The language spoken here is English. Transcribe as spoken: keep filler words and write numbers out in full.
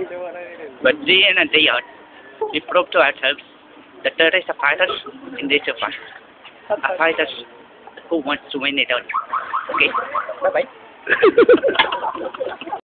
But day in and day out, we prove to ourselves that there is a fighter in this fight. A fighter who wants to win it all. Okay? Bye-bye.